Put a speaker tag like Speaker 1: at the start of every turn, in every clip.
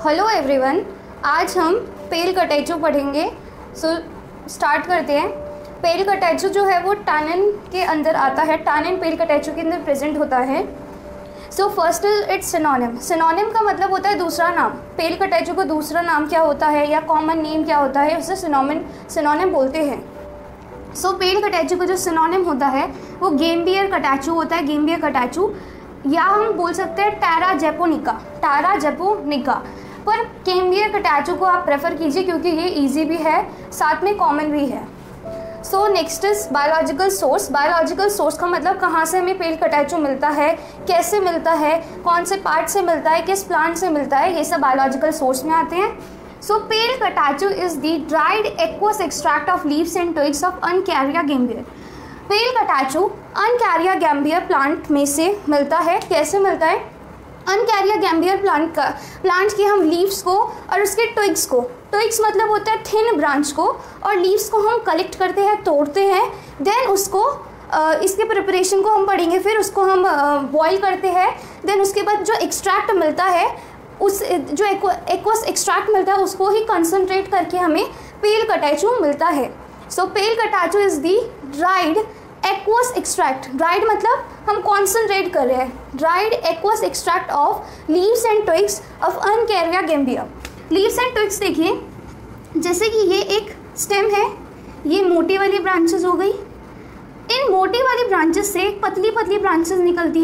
Speaker 1: Hello everyone, आज हम पेल कटैचो पढ़ेंगे। स्टार्ट करते हैं। पेल कटैचो जो है वो टैनिन के अंदर आता है, टैनिन पेल कटैचो के अंदर प्रेजेंट होता है। First is it's synonym. Synonym का मतलब होता है दूसरा नाम। पेल कटैचो को दूसरा नाम क्या होता है या कॉमन नेम क्या होता है, उसे सिनोनिम बोलते हैं। पेल कटैचो का जो सिनोनिम होता है वो गेम्बियर कटैचो होता है, गेम्बियर कटैचो, या हम बोल सकते हैं टैरा जेपोनिका। पर गेम्बियर कटैचो को आप प्रेफर कीजिए क्योंकि ये इजी भी है, साथ में कॉमन भी है। Next is biological source. Biological source का मतलब कहाँ से हमें पेल कटैचो मिलता है, कैसे मिलता है, कौन से पार्ट से मिलता है, किस प्लांट से मिलता है, ये सब बायोलॉजिकल सोर्स में आते हैं। Pale catechu is the dried aqueous extract of leaves and twigs of Uncaria gambier. Pale catechu Uncaria gambier plant में से मिलता है। कैसे मिलता है? अनकैरिया गैम्बियर प्लांट की हम लीव्स को और उसके ट्विग्स को, ट्विग्स मतलब होता है थिन ब्रांच को, और लीव्स को हम कलेक्ट करते हैं, तोड़ते हैं, देन उसको इसके प्रिपरेशन को हम पढ़ेंगे, फिर उसको हम बॉईल करते हैं, देन उसके बाद जो एक्सट्रैक्ट मिलता है, उस जो एक्वस एक्सट्रैक्ट मिलता है उसको ही कंसनट्रेट करके हमें पेल कटैचो मिलता है। Pale catechu is the dried aqueous extract. Dried मतलब हम कॉन्सनट्रेट कर रहे हैं, dried aqueous extract of leaves and twigs of Uncaria gambier. Leaves and twigs देखिए, जैसे कि ये एक स्टेम है, ये मोटी वाली ब्रांचेस हो गई, इन मोटी वाली ब्रांचेस से पतली पतली ब्रांचेस निकलती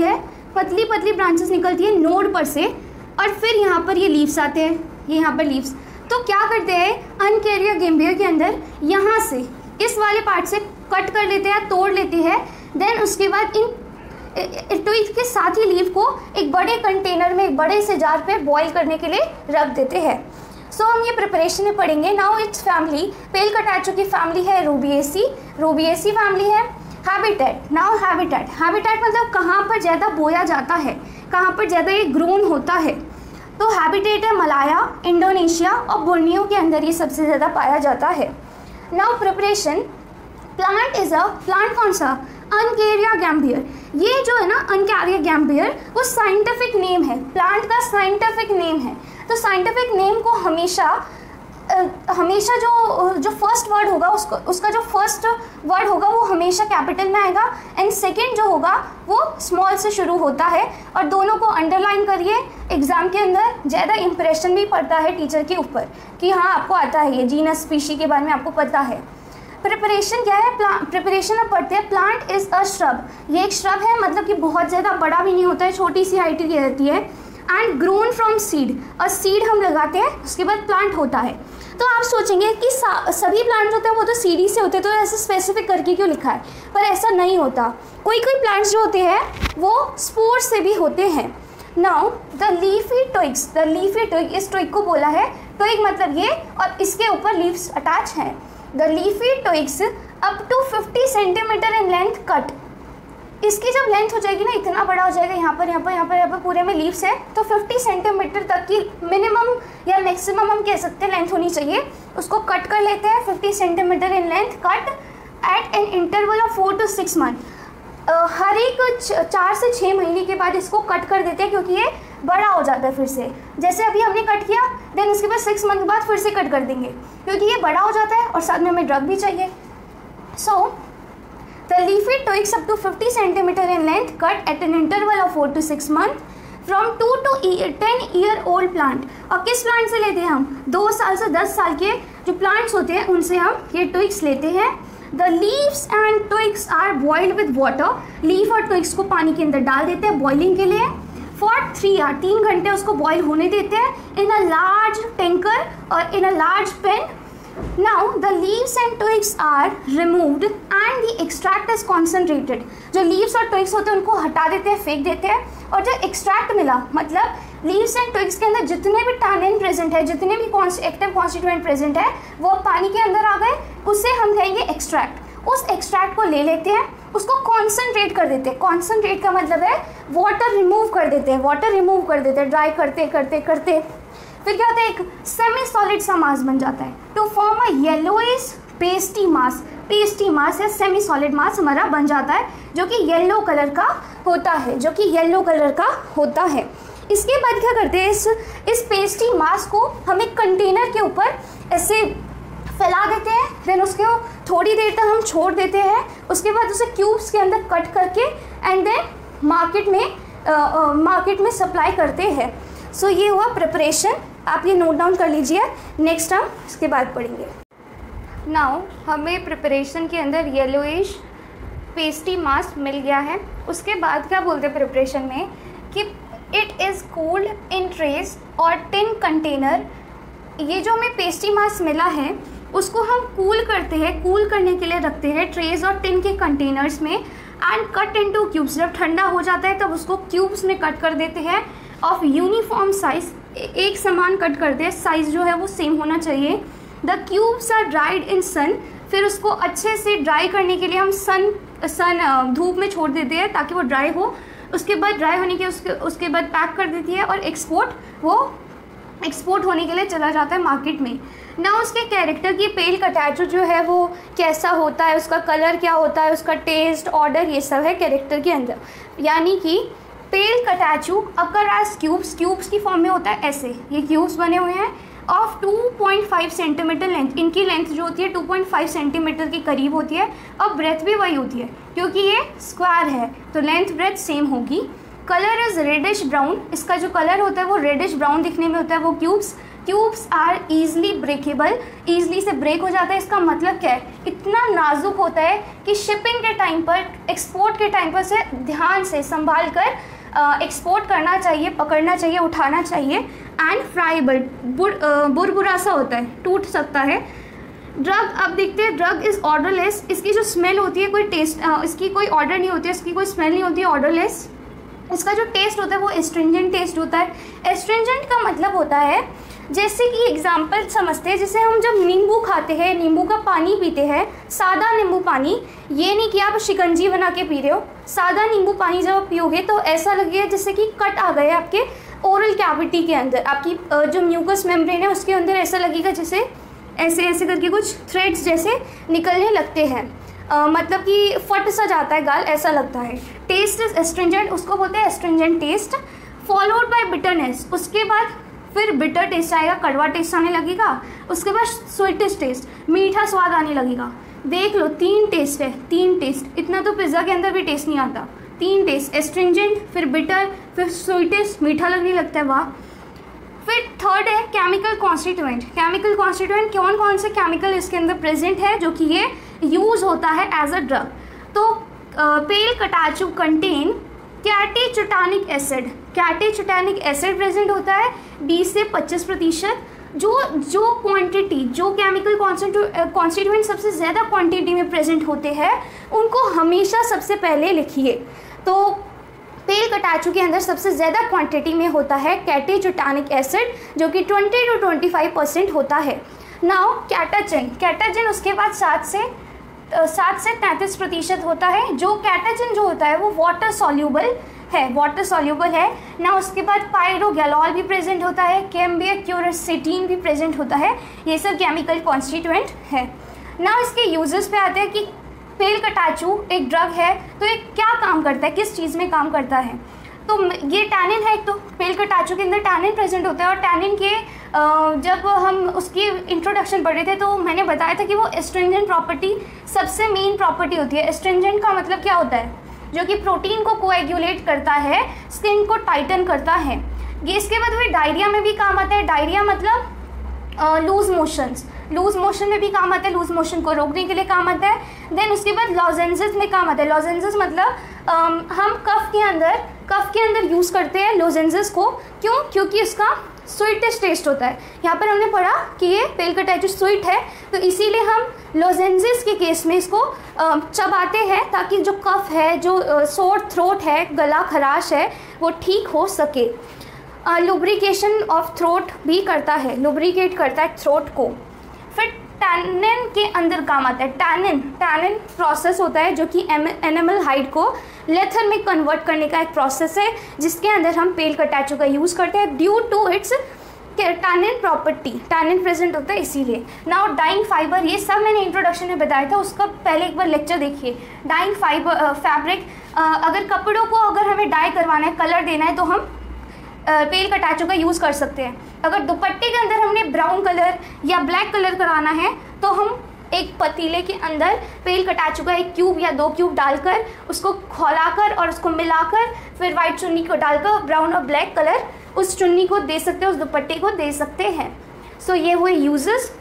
Speaker 1: है नोड पर से, और फिर यहाँ पर ये लीव्स आते हैं, ये यहाँ पर लीव्स। तो क्या करते हैं अनकैरिया गैम्बियर के अंदर, यहाँ से इस वाले पार्ट से कट कर लेते हैं, तोड़ लेते हैं, देन उसके बाद इन ट्विग्स के साथ ही लीव को एक बड़े कंटेनर में, एक बड़े से जार पे बॉईल करने के लिए रख देते हैं। हम ये प्रिपरेशन में पढ़ेंगे। Now it's family, pale catechu की फैमिली है रूबिएसी फैमिली है। हैबिटेट, नाउ हैबिटेट मतलब कहाँ पर ज़्यादा बोया जाता है, कहाँ पर ज़्यादा ये ग्रोन होता है। हैबिटेट है मलाया, इंडोनेशिया और बोर्नियो के अंदर ये सबसे ज़्यादा पाया जाता है। नाउ प्रिपरेशन, प्लांट कौन सा? Uncaria gambier. ये जो है ना अनकैरिया गैम्बियर, वो साइंटिफिक नेम है, प्लांट का साइंटिफिक नेम है। तो साइंटिफिक नेम को हमेशा जो फर्स्ट वर्ड होगा, उसका जो फर्स्ट वर्ड होगा वो हमेशा कैपिटल में आएगा, एंड सेकंड जो होगा वो स्मॉल से शुरू होता है। और दोनों को अंडरलाइन करिए, एग्जाम के अंदर ज़्यादा इंप्रेशन भी पड़ता है टीचर के ऊपर कि हाँ आपको आता है, ये जीनस स्पीशी के बारे में आपको पता है। प्रिपरेशन क्या है? प्रिपरेशन अब पढ़ते हैं। प्लांट इज़ अ श्रब, ये एक श्रब है, मतलब कि बहुत ज़्यादा बड़ा भी नहीं होता है, छोटी सी हाइट की रहती है। एंड ग्रोन फ्रॉम सीड, और सीड हम लगाते हैं, उसके बाद प्लांट होता है। तो आप सोचेंगे कि सभी प्लांट्स होते हैं वो तो सीडी से होते हैं, तो ऐसे स्पेसिफिक करके क्यों लिखा है? पर ऐसा नहीं होता, कोई प्लांट्स जो होते हैं वो स्पोर से भी होते हैं। नाउ द लीफी ट्विग, इस ट्विग को बोला है, ट्विग मतलब ये, और इसके ऊपर लीव्स अटैच हैं। The leafy twigs up to 50 centimetre in length cut. इसकी जब लेंथ हो जाएगी ना, इतना बड़ा हो जाएगा, यहाँ पर पूरे में लीव्स है, तो 50 सेंटीमीटर तक की मिनिमम या मैक्सिमम हम कह सकते हैं लेंथ होनी चाहिए, उसको कट कर लेते हैं। 50 centimetre in length cut at an interval of 4 to 6 months। हर एक 4 से 6 महीने के बाद इसको कट कर देते हैं, क्योंकि ये बड़ा हो जाता है फिर से। जैसे अभी हमने कट किया, देन उसके बाद 6 मंथ बाद फिर से कट कर देंगे, क्योंकि ये बड़ा हो जाता है और साथ में हमें ड्रग भी चाहिए। The leafy twigs up to 50 centimeter in length, cut at an interval of 4 to 6 months from 2 to 10 year old plant। और किस प्लांट से लेते हैं हम? 2 साल से 10 साल के जो प्लांट्स होते हैं उनसे हम ये ट्विग्स लेते हैं। The leaves and twigs are boiled with water। Leaf और ट्विग्स को पानी के अंदर डाल देते हैं बॉइलिंग के लिए। For 3 hours, 3 घंटे उसको बॉयल होने देते हैं इन अ लार्ज टैंकर और in a large pan. Now the leaves and twigs are removed and the extract is concentrated। जो leaves और twigs होते हैं उनको हटा देते हैं, फेंक देते हैं, और जो extract मिला, मतलब leaves and twigs के अंदर जितने भी टैनिन प्रेजेंट है, जितने भी एक्टिव कॉन्स्टिट्यूएंट प्रेजेंट है, वो पानी के अंदर आ गए, उसे हम कहेंगे एक्सट्रैक्ट। उस एक्सट्रैक्ट को ले लेते हैं, उसको कॉन्सनट्रेट कर देते हैं। कॉन्सनट्रेट का मतलब है वाटर रिमूव कर देते हैं, ड्राई करते करते फिर क्या होता है, एक सेमी सॉलिड सा मास बन जाता है, to form a yellowish pasty mass या सेमी सॉलिड मास हमारा बन जाता है, जो कि येलो कलर का होता है, इसके बाद क्या करते हैं, इस पेस्ट्री मास को हम एक कंटेनर के ऊपर ऐसे फैला देते हैं, देन उसको थोड़ी देर तक हम छोड़ देते हैं, उसके बाद उसे क्यूब्स के अंदर कट करके एंड देन मार्केट में सप्लाई करते हैं। सो ये हुआ प्रिपरेशन, आप ये नोट डाउन कर लीजिए, नेक्स्ट हम इसके बाद पढ़ेंगे। नाउ हमें प्रिपरेशन के अंदर येलोइश पेस्ट्री मास मिल गया है। उसके बाद क्या बोलते हैं प्रिपरेशन में कि it is cooled in trays और टिन कंटेनर। ये जो हमें पेस्ट्री मास मिला है उसको हम कूल करते हैं, कूल करने के लिए रखते हैं ट्रेस और टिन के कंटेनर्स में एंड कट इनटू क्यूब्स। जब ठंडा हो जाता है तब उसको क्यूब्स में कट कर देते हैं ऑफ यूनिफॉर्म साइज, एक समान कट करते हैं, साइज़ जो है वो सेम होना चाहिए। The cubes are dried in sun, फिर उसको अच्छे से ड्राई करने के लिए हम सन धूप में छोड़ देते हैं ताकि वो ड्राई हो। उसके बाद ड्राई होने के उसके बाद पैक कर देती है और एक्सपोर्ट होने के लिए चला जाता है मार्केट में। ना उसके कैरेक्टर की पेल कटैचू जो है वो कैसा होता है, उसका कलर क्या होता है, उसका टेस्ट, ऑर्डर, ये सब है कैरेक्टर के अंदर। यानी कि pale catechu occur as cubes की फॉर्म में होता है ऐसे, ये क्यूब्स बने हुए हैं ऑफ 2.5 सेंटीमीटर लेंथ। इनकी लेंथ जो होती है 2.5 सेंटीमीटर के करीब होती है और ब्रेथ भी वही होती है क्योंकि ये स्क्वायर है तो लेंथ ब्रेथ सेम होगी। कलर इज़ रेडिश ब्राउन, इसका जो कलर होता है वो रेडिश ब्राउन दिखने में होता है। वो cubes are easily breakable, easily से ब्रेक हो जाता है। इसका मतलब क्या है, इतना नाजुक होता है कि शिपिंग के टाइम पर, एक्सपोर्ट के टाइम पर से ध्यान से संभाल कर एक्सपोर्ट करना चाहिए, पकड़ना चाहिए, उठाना चाहिए। एंड फ्राइबल, बुरबुरा सा होता है, टूट सकता है। ड्रग, अब देखते हैं, ड्रग इज़ ऑर्डरलेस, इसकी जो स्मेल होती है कोई टेस्ट, इसकी कोई ऑर्डर नहीं होती है, इसकी कोई स्मेल नहीं होती है, ऑर्डरलेस। इसका जो टेस्ट होता है वो एस्ट्रिंजेंट टेस्ट होता है। एस्ट्रिंजेंट का मतलब होता है, जैसे कि एग्जाम्पल समझते हैं, जैसे हम जब नींबू खाते हैं, नींबू का पानी पीते हैं, सादा नींबू पानी, ये नहीं कि आप शिकंजी बना के पी रहे हो, सादा नींबू पानी जब आप पियोगे तो ऐसा लगेगा जैसे कि कट आ गए आपके ओरल कैविटी के अंदर, आपकी जो म्यूकस मेम्ब्रेन है उसके अंदर ऐसा लगेगा जैसे ऐसे ऐसे करके कुछ थ्रेड्स जैसे निकलने लगते हैं, मतलब कि फट सा जाता है गाल, ऐसा लगता है। टेस्ट इज एस्ट्रिंजेंट, उसको बोलते हैं astringent taste. Followed by bitterness, उसके बाद फिर बिटर टेस्ट आएगा, कड़वा टेस्ट आने लगेगा। उसके बाद स्वीटेस्ट टेस्ट, मीठा स्वाद आने लगेगा। देख लो 3 टेस्ट है, 3 टेस्ट, इतना तो पिज़्ज़ा के अंदर भी टेस्ट नहीं आता। 3 टेस्ट, एस्ट्रिंजेंट, फिर बिटर, फिर स्वीटेस्ट, मीठा लगने लगता है, वाह। फिर थर्ड है केमिकल कॉन्स्टिट्यूएंट। केमिकल कॉन्स्टिट्यूएंट कौन कौन से केमिकल इसके अंदर प्रेजेंट है जो कि ये यूज़ होता है एज अ ड्रग। तो pale catechu contain catechutannic acid, catechutannic acid present होता है 20 से 25%। जो क्वांटिटी, जो केमिकल कॉन्स्टिट्यूएंट सबसे ज़्यादा क्वांटिटी में प्रेजेंट होते हैं उनको हमेशा सबसे पहले लिखिए। तो पेल कटैचू के अंदर सबसे ज़्यादा क्वांटिटी में होता है कैटेचुटानिक एसिड जो कि 20 to 25% होता है। नाउ कैटाचिन उसके बाद 7 से 33% होता है। जो कैटाचिन जो होता है वो वाटर सॉल्यूबल है, ना उसके बाद पायरोगैलॉल भी प्रेजेंट होता है, कैम्बियक्यूरसेटीन भी प्रेजेंट होता है, ये सब केमिकल कॉन्स्टिट्यूएंट है। ना इसके यूजेस पे आते हैं कि पेल कटैचू एक ड्रग है तो ये क्या काम करता है, किस चीज़ में काम करता है। तो ये टैनिन है, एक तो पेल कटैचू के अंदर टैनिन प्रेजेंट होता है और टैनिन के जब हम उसकी इंट्रोडक्शन पढ़ रहे थे तो मैंने बताया था कि वो एस्ट्रिंजेंट प्रॉपर्टी सबसे मेन प्रॉपर्टी होती है। एस्ट्रिंजेंट का मतलब क्या होता है, जो कि प्रोटीन को कोएगुलेट करता है, स्किन को टाइटन करता है। ये इसके बाद वो डायरिया में भी काम आता है। डायरिया मतलब लूज मोशन में भी काम आता है, लूज मोशन को रोकने के लिए काम आता है। देन उसके बाद लॉजेंसेस में काम आता है। लॉजेंसेस मतलब हम कफ के अंदर यूज़ करते हैं लॉजेंसेस को, क्योंकि उसका स्वीटेस्ट टेस्ट होता है। यहाँ पर हमने पढ़ा कि ये पेल कटैचू स्वीट है तो इसीलिए हम लॉजेंसेस के केस में इसको चबाते हैं ताकि जो कफ है, जो सोर थ्रोट है, गला खराश है, वो ठीक हो सके। लुब्रिकेशन ऑफ थ्रोट भी करता है, लुब्रिकेट करता है थ्रोट को। फिर टैनिन के अंदर काम आता है। टैनिन प्रोसेस होता है जो कि एनिमल हाइड को लेथर में कन्वर्ट करने का एक प्रोसेस है जिसके अंदर हम पेल कटैचू का यूज़ करते हैं due to its tannin property. Tannin present होता है इसीलिए। नाउ डाइंग फाइबर, ये सब मैंने इंट्रोडक्शन में बताया था, उसका पहले एक बार लेक्चर देखिए। डाइंग फैब्रिक, अगर कपड़ों को अगर हमें डाई करवाना है, कलर देना है तो हम पेल कटाचू का यूज़ कर सकते हैं। अगर दुपट्टे के अंदर हमने ब्राउन कलर या ब्लैक कलर कराना है तो हम एक पतीले के अंदर पेल कटाचू का 1 क्यूब या 2 क्यूब डालकर उसको खौलाकर और उसको मिलाकर फिर वाइट चुन्नी को डालकर ब्राउन और ब्लैक कलर उस चुन्नी को दे सकते हैं, उस दुपट्टे को दे सकते हैं। सो ये हुए uses.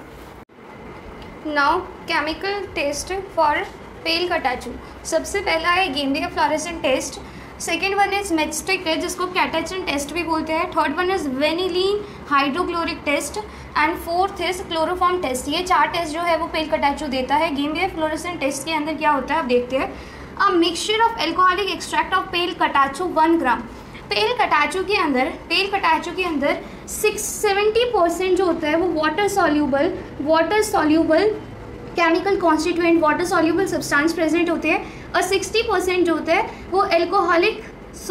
Speaker 1: Now chemical test for pale catechu. सबसे पहला है गेंदे fluorescent test, second one is matchstick test जिसको कैटाचिन टेस्ट भी बोलते हैं, third one is vanillin hydrochloric test and fourth is chloroform test. ये 4 टेस्ट जो है वो पेल कटाचू देता है। गेंदे फ्लोरेसेंट टेस्ट के अंदर क्या होता है आप देखते हैं। A mixture of alcoholic extract of pale catechu 1 gram. Pale catechu के अंदर 70% जो होता है वो water soluble chemical constituent, water soluble substance present होते हैं और 60% जो होता है वो एल्कोहलिक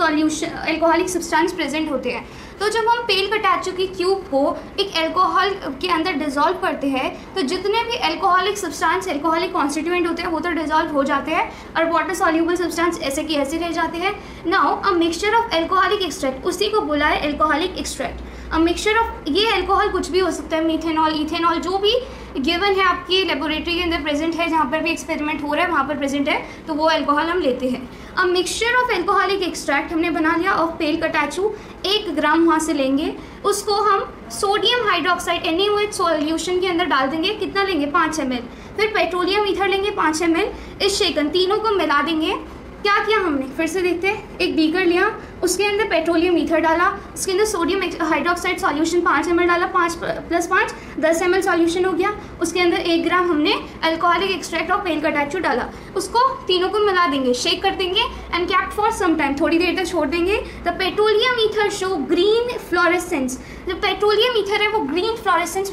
Speaker 1: सब्सटेंस प्रेजेंट होते हैं। तो जब हम पेल कटाचू की क्यूब को एक अल्कोहल के अंदर डिज़ोल्व करते हैं तो जितने भी एल्कोहलिक सब्सटेंस, एल्कोहलिक कॉन्स्टिट्यूएंट होते हैं वो तो डिज़ोल्व हो जाते हैं और वाटर सॉल्यूबल सब्सटेंस ऐसे की ऐसे रह जाते हैं। Now a mixture of alcoholic extract, उसी को बोला है alcoholic extract. A mixture of, ये एल्कोहल कुछ भी हो सकता है, मीथेनॉल, इथेनॉल, जो भी गिवन है आपकी लेबोरेटरी के अंदर प्रेजेंट है, जहाँ पर भी एक्सपेरिमेंट हो रहा है वहाँ पर प्रेजेंट है, तो वो एल्कोहल हम लेते हैं। अब मिक्सचर ऑफ एल्कोहलिक एक्सट्रैक्ट हमने बना लिया ऑफ पेल कटाचू, 1 ग्राम वहाँ से लेंगे, उसको हम सोडियम हाइड्रोक्साइड NaOH सॉल्यूशन के अंदर डाल देंगे। कितना लेंगे? 5 ml। फिर पेट्रोलियम ईथर लेंगे 5 ml। इस शेकन तीनों को मिला देंगे। क्या किया हमने, फिर से देखते हैं। एक बीकर लिया, उसके अंदर पेट्रोलियम ईथर डाला, उसके अंदर सोडियम हाइड्रोक्साइड सॉल्यूशन 5 ml डाला, 5 + 5 10 ml सॉल्यूशन हो गया। उसके अंदर 1 ग्राम हमने alcoholic extract of pale catechu डाला, उसको तीनों को मिला देंगे, शेक कर देंगे and kept for some time, थोड़ी देर तक छोड़ देंगे। The petroleum ether show green fluorescence. जो पेट्रोलियम ईथर है वो ग्रीन फ्लोरेसेंस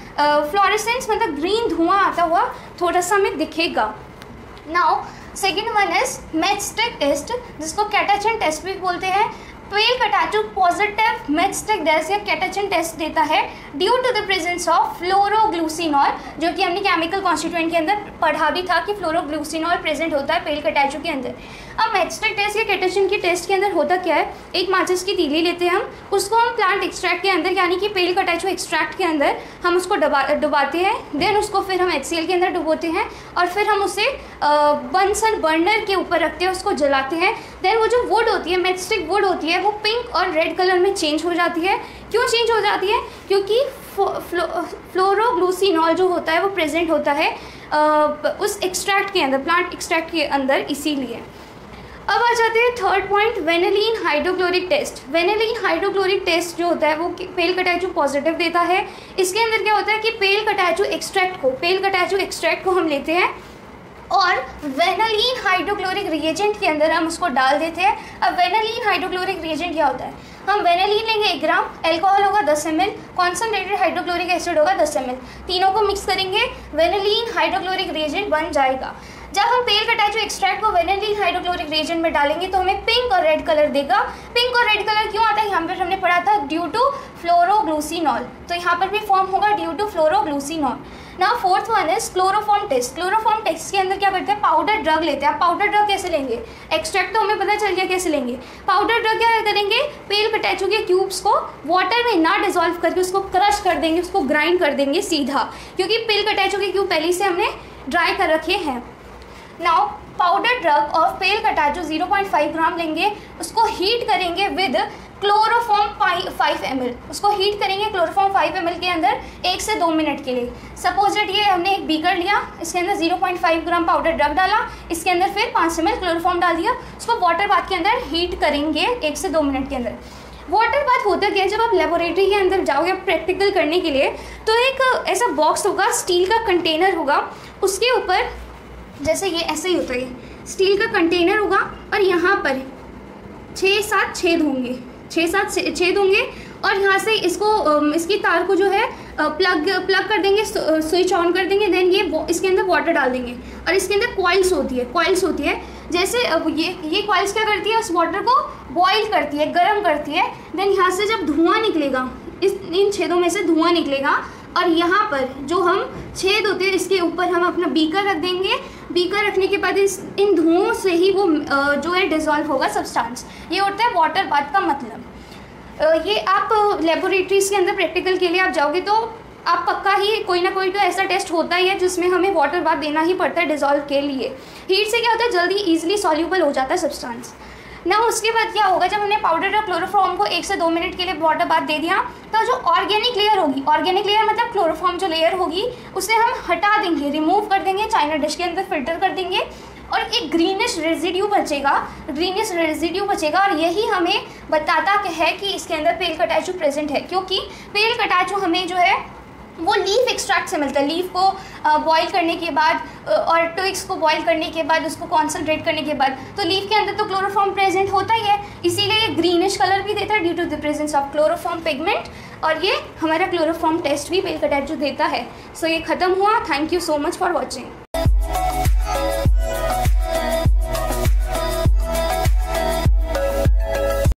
Speaker 1: मतलब ग्रीन धुआं आता हुआ थोड़ा सा हमें दिखेगा। Now second one is matchstick test जिसको कैटाचिन टेस्ट भी बोलते हैं। Pale catechu positive matchstick test या कैटाचिन टेस्ट देता है due to the presence of phloroglucinol, जो कि हमने केमिकल कॉन्स्टिट्यूएंट के अंदर पढ़ा भी था कि फ्लोरोग्लूसिनॉल प्रेजेंट होता है पेल कटाचू के अंदर। अब मैचस्टिक टेस्ट या कैटाचिन की टेस्ट के अंदर होता क्या है, एक माचिस की तीली लेते हैं हम, उसको हम प्लांट एक्सट्रैक्ट के अंदर यानी कि पेल कटाचू एक्सट्रैक्ट के अंदर हम उसको डुबाते हैं, देन उसको फिर हम HCl के अंदर डुबोते हैं और फिर हम उसे बंसन बर्नर के ऊपर रखते हैं, उसको जलाते हैं। देन वो जो वुड होती है, मैचस्टिक वुड होती है, वो पिंक और रेड कलर में चेंज हो जाती है। क्यों चेंज हो जाती है? क्योंकि फ्लोरोग्लूसिनॉल जो होता है वो प्रेजेंट होता है उस एक्सट्रैक्ट के अंदर, प्लांट एक्सट्रैक्ट के अंदर, इसीलिए। अब आ जाते हैं third point, vanillin hydrochloric test. Vanillin hydrochloric test जो होता है वो पेल कटाचू पॉजिटिव देता है। इसके अंदर क्या होता है कि पेल कटाचू एक्सट्रैक्ट को हम लेते हैं और वेनिलीन हाइड्रोक्लोरिक रिएजेंट के अंदर हम उसको डाल देते हैं। अब वेनिलीन हाइड्रोक्लोरिक रिएजेंट क्या होता है, हम वेनिलीन लेंगे 1 ग्राम, अल्कोहल होगा 10 ml, कॉन्सनट्रेटेड हाइड्रोक्लोरिक एसिड होगा 10 ml, तीनों को मिक्स करेंगे, वेनिलीन हाइड्रोक्लोरिक रिएजेंट बन जाएगा। जब हम पेल कटाचू एक्सट्रैक्ट को वेनिलीन हाइड्रोक्लोरिक रिएजेंट में डालेंगे तो हमें पिंक और रेड कलर देगा। पिंक और रेड कलर क्यों आता है, यहाँ पर हमने पढ़ा था ड्यू टू फ्लोरोग्लूसिनॉल, तो यहाँ पर भी फॉर्म होगा due to phloroglucinol. Now fourth one is chloroform test. Chloroform test के अंदर क्या करते हैं, पाउडर ड्रग लेते हैं। आप पाउडर ड्रग कैसे लेंगे, एक्सट्रैक्ट तो हमें पता चल गया कैसे लेंगे। पाउडर ड्रग क्या करेंगे, पेल कटाचू के क्यूब्स को वाटर में ना डिजोल्व करके उसको क्रश कर देंगे, उसको ग्राइंड कर देंगे सीधा, क्योंकि पेल कटाचू के क्यूब पहले से हमने ड्राई कर रखे हैं। Now powder drug of pale catechu 0.5 gram लेंगे, उसको हीट करेंगे विद क्लोरोफॉर्म 5 ml, उसको हीट करेंगे क्लोरोफॉर्म 5 ml के अंदर 1 से 2 मिनट के लिए। सपोजेड ये हमने एक बीकर लिया, इसके अंदर 0.5 ग्राम पाउडर ड्रग डाला, इसके अंदर फिर 5 ml क्लोरोफॉर्म डाल दिया, उसको वाटर बाथ के अंदर हीट करेंगे 1 से 2 मिनट के अंदर। वाटर बाथ होता क्या है, जब आप लेबोरेटरी के अंदर जाओगे प्रैक्टिकल करने के लिए तो एक ऐसा बॉक्स होगा, स्टील का कंटेनर होगा, उसके ऊपर जैसे ये ऐसे ही होता है, स्टील का कंटेनर होगा और यहाँ पर 6-7 छेद होंगे, 6-7 छेद होंगे और यहाँ से इसकी तार को जो है प्लग कर देंगे, स्विच ऑन कर देंगे, देन ये इसके अंदर वाटर डाल देंगे और इसके अंदर कॉइल्स होती है। जैसे ये कॉइल्स क्या करती है, उस वाटर को बॉईल करती है, गर्म करती है। देन यहाँ से जब धुआं निकलेगा, इन छेदों में से धुआं निकलेगा और यहाँ पर जो हम छेद होते हैं इसके ऊपर हम अपना बीकर रख देंगे। बीकर रखने के बाद इन धुओं से ही वो जो है डिज़ोल्व होगा सब्सटेंस। ये होता है वाटर बाथ का मतलब। ये आप लेबोरेटरीज़ के अंदर प्रैक्टिकल के लिए आप जाओगे तो आप पक्का ही कोई ना कोई तो ऐसा टेस्ट होता ही है जिसमें हमें वाटर बाथ देना ही पड़ता है डिज़ोल्व के लिए। हीट से क्या होता है, जल्दी ईजिली सॉल्यूबल हो जाता है सब्सटेंस ना। उसके बाद क्या होगा, जब हमने पाउडर और क्लोरोफॉर्म को 1 से 2 मिनट के लिए वाटर बाथ दे दिया तो जो ऑर्गेनिक लेयर होगी, ऑर्गेनिक लेयर मतलब क्लोरोफॉर्म जो लेयर होगी उसे हम हटा देंगे, रिमूव कर देंगे, चाइना डिश के अंदर फिल्टर कर देंगे और एक ग्रीनिश रेजिड्यू बचेगा, और यही हमें बताता है कि इसके अंदर पेल कटाचू प्रेजेंट है, क्योंकि पेल कटाचू हमें जो है वो लीफ एक्सट्रैक्ट से मिलता है। लीफ को बॉईल करने के बाद और ट्विग्स को बॉईल करने के बाद उसको कॉन्सनट्रेट करने के बाद तो लीफ के अंदर तो क्लोरोफॉर्म प्रेजेंट होता ही है, इसीलिए ये ग्रीनिश कलर भी देता है due to the presence of chloroform pigment. और ये हमारा क्लोरोफॉर्म टेस्ट भी पेल कटाचू देता है। सो ये ख़त्म हुआ। Thank you so much for watching.